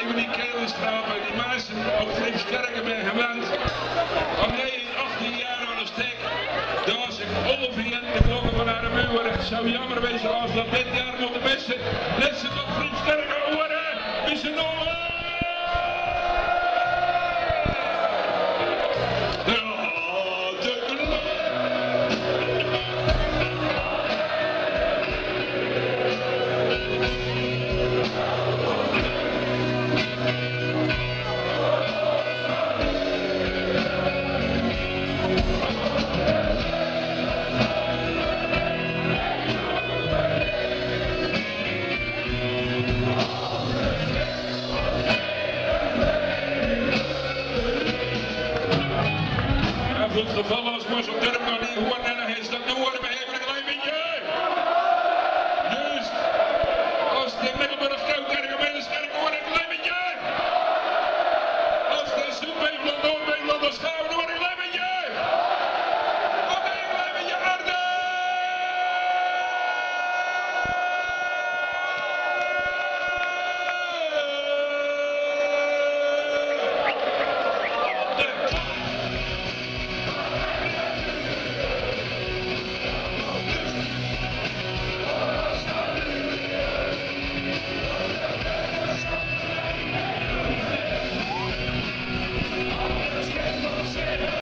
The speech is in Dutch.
van die Kelenstraat, die mensen op Grimskerken ben gewend. Om 18 jaar aan een stek, daar is ik ongeveer de vloggen van haar muur. Het zou jammer wezen als dat dit jaar nog de beste lessen op Grimskerken horen. Is er nog